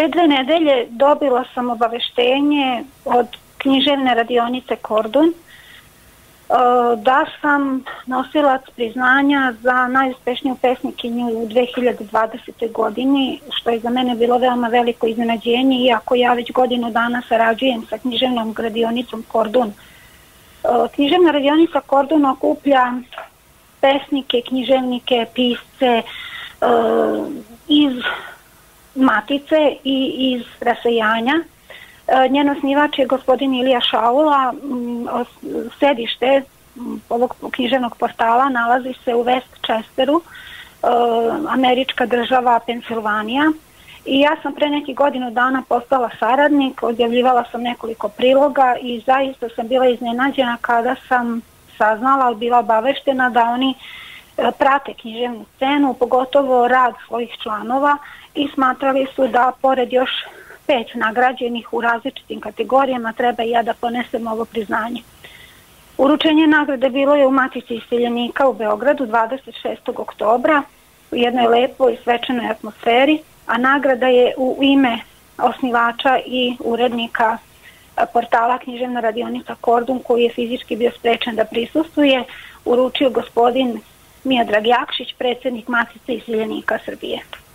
Pre 2 nedelje dobila sam obaveštenje od književne radionice Kordun da sam nosilac priznanja za najuspešniju pesnikinju u 2020. godini, što je za mene bilo veoma veliko iznenađenje, iako ja već godinu dana sarađujem sa književnom radionicom Kordun. Književna radionica Kordun okuplja pesnike, književnike, pisce iz Matice i iz rasejanja. Njen osnivač je gospodin Ilija Šaula. Sedište ovog književnog portala nalazi se u Westchesteru, američka država Pensilvanija. I ja sam pre nekih godinu dana postala saradnik, odjavljivala sam nekoliko priloga i zaista sam bila iznenađena kada sam saznala, bila obaveštena da oni prate književnu scenu, pogotovo rad svojih članova, i smatrali su da pored još 5 nagrađenih u različitim kategorijama treba i ja da ponesem ovo priznanje. Uručenje nagrade bilo je u Matici iseljenika u Beogradu 26. oktobra u jednoj lepoj svečanoj atmosferi, a nagrada je u ime osnivača i urednika portala književna radionica Kordun, koji je fizički bio sprečen da prisustvuje, uručio gospodin Miodrag Jakšić, predsjednik Matice iseljenika Srbije.